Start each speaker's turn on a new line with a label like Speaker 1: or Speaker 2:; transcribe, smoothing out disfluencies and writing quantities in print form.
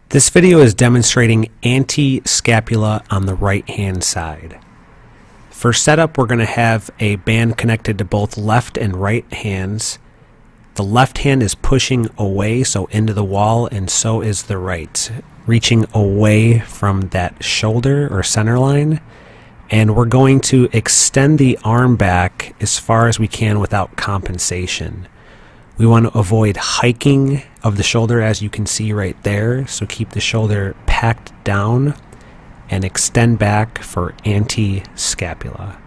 Speaker 1: This video is demonstrating anti-scapula on the right hand side. For setup, we're going to have a band connected to both left and right hands. The left hand is pushing away, so into the wall, and so is the right, reaching away from that shoulder or center line. And we're going to extend the arm back as far as we can without compensation. We want to avoid hiking of the shoulder, as you can see right there, so keep the shoulder packed down and extend back for anti-scapula.